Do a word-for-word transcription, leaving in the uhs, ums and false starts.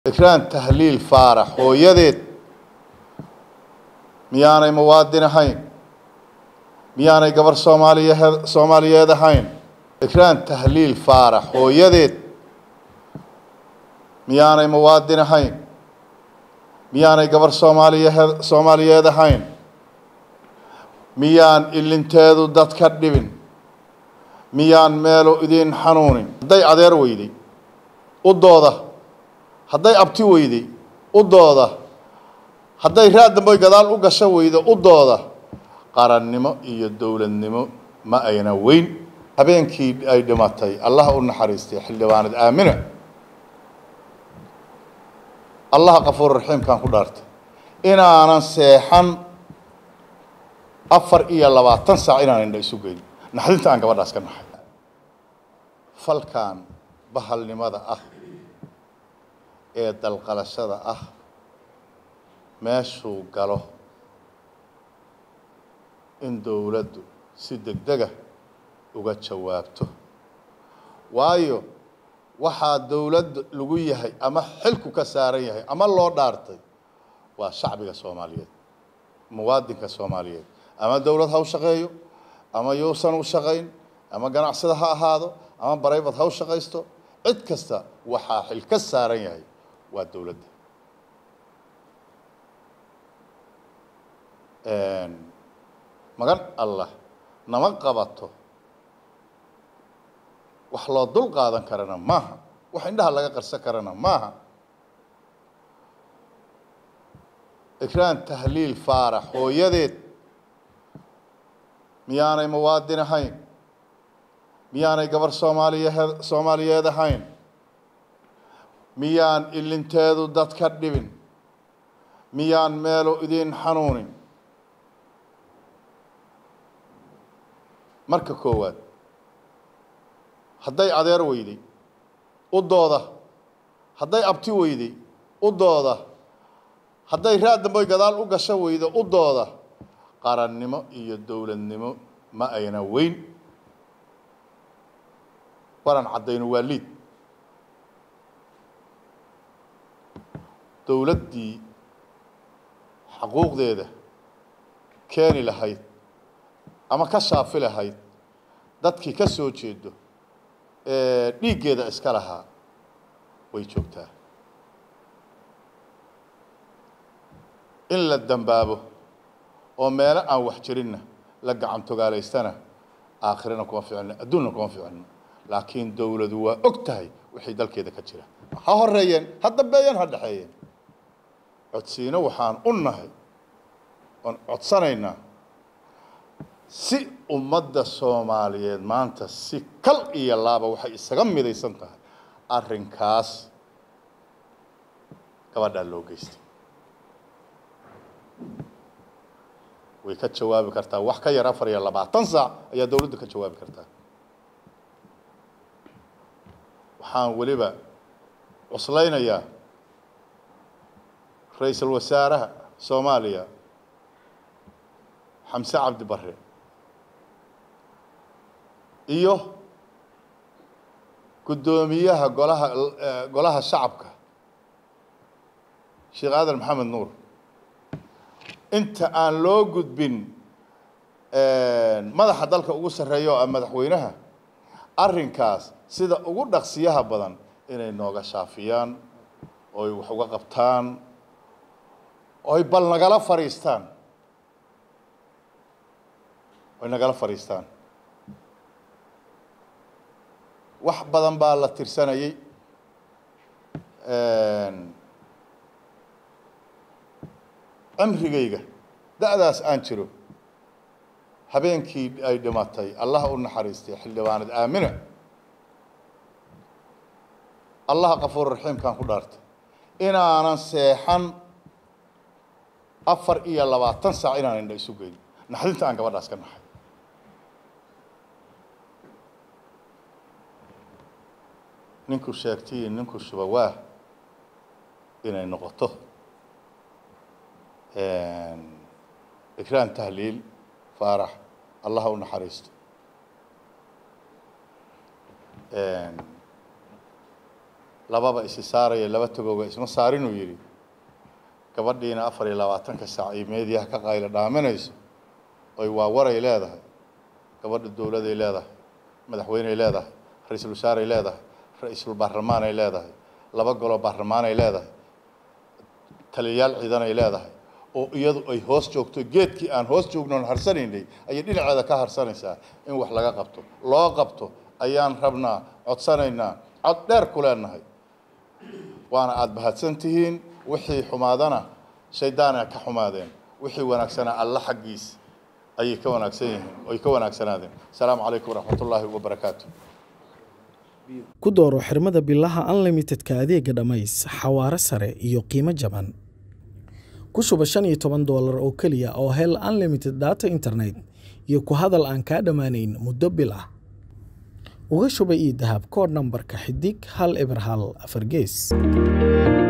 إكران تهليل فارح ويديد مياني موادين هين مياني قبر صومالية صومالية هين إكران تهليل فارح ويديد مياني موادين هين مياني قبر صومالية صومالية هين ميان اللي انتادوا دات كدبن ميان ميلو إدين حنونين هداي عدير ويدي ودوده هداي أبتي ويدي ودوده هداي راد دمبوي قدال وقشا ويدي ودوده قارننمو iyo dowladnimo ma ayna weyn habeenkii ay dhimatay Allah u naxariistay xillibaanad aamina Allah qafuur rahiim kan ku dhaartay inaanan seexan afar iyo labaatan saac inaan indha isu geyn naxdinta aan gabadhaas ka naxay falkan bahalnimada ah ee dalqalashada ah meeshuu galo in dawladdu si degdeg ah uga jawaabto waayo waxa dawlad lagu yahay ama xilku ka saaran yahay ama loo dhaartay waa shacbiga Soomaaliyeed muwaadinka Soomaaliyeed ama dawlad ha u shaqeeyo ama yuusan u shaqeyn ama ganacsada ha ahaado ama private ha u shaqeysto cid kasta waxa xil ka saaran yahay waa dawladda een magan Allah nama qabato wax loo dul qaadan karana maaha wax indhaha laga qarsan karana maaha إكران تهليل فارح ويديد مياني موادين هين مياني قبر صومالية صومالية هين ميان اللي انتادوا دات كدبن ميان ميلو إدين حنونين marka koowaad haday adeer weyday u dooda haday abti weyday u dooda haday raad damboy gadaal u gasho weydo u dooda qarannimo iyo dawladnimo ma ayna weyn waran cadayno waalid dawladdii xuquuqdeeda keeni lahayd ama ka shaafi lahayd dadkii ka soo jeedo ee dhiigeeda iska lahaa way joogtaa in la dambaabo oo meel aan wax jirinna la gacan togaaleystana aakhirana kuma fiicna adduunna kuma fiicna laakiin dawladu waa og tahay wixii dalkeeda ka jira ha horeeyeen ha dambeeyeen ha dhaxeeyeen codsiina waxaan u nahay on codsanaynaa si ummadda Soomaaliyeed maanta si kal iyo laaba waxay isaga midaysan tahay arrinkaas gabadha loo geystay way ka jawaabi kartaa wax ka yar afar iyo labaatan saac ayaa dawladdu ka jawaabi kartaa waxaan waliba cusleynayaa ra'iisul wasaaraha Soomaaliya Xamse Cabdi Barre iyo gudoomiyaha golaha golaha shacabka Sheekh Aadan Maxamed Nuur inta aan loo gudbin ee madaxa dalka ugu sareeyo ama madaxweynaha arrinkaas sida ugu dhaqsiyaha badan inay nooga shaafiyaan oo ay wax uga qabtaan oo ay bal nagala fariistaan oo nagala fariistaan wax badan baa la tirsanayay een amrigayga da'daas aan jiro habeenkii ay dhimatay Allah u naxariistay xillibaanad aamina Allah qafuur rahiim kan ku dhaartay inaanan seexan afar iyo labaatan saac inaan indha isu geyn naxdinta aan gabadhaas ka naxay ninku sheegtay ninku shubawaa inay noqoto een إكران تهليل فارح الله u naxariisto een lababa isi saaraya laba tagooga isma saarin uu yiri gabadhiina afar iyo labaatanka saac ee meediyaha ka qayla dhaamanayso oo waa waray leedahay gabadha dawladda ay leedahay madaxweyne ay leedahay ra'iisul wasaare ay leedahay ra'iisul baarlamaan ay leedahay laba golo baarlamaan ay leedahay taliyaal ciidan ay leedahay oo iyadu ay hoos joogto geedkii aan hoos joognoon harsanaynay ay dhinaceeda ka harsanaysaa in wax laga qabto loo qabto ayaan rabnaa codsanaynaa cod dheer ku leenahay waana aad bahadsantihiin wixii xumaadana shaydaana ka xumaadeen wixii wanaagsana alla xaqiis ay ka wanaagsan yihiin oo ka wanaagsanaadeen salaamu calaykum waraxmatullaahi wabarakaatuh ku dooro xirmada billaha unlimited ka adeega dhamays xawaare sare iyo qiimo jaban ku shuba shan iyo toban doolar oo kaliya oo hel unlimited data internet iyo ku hadal aan ka dhamaanayn muddo bil ah uga shuba ii dahab kood nambarka xidig hal eber hal afar gees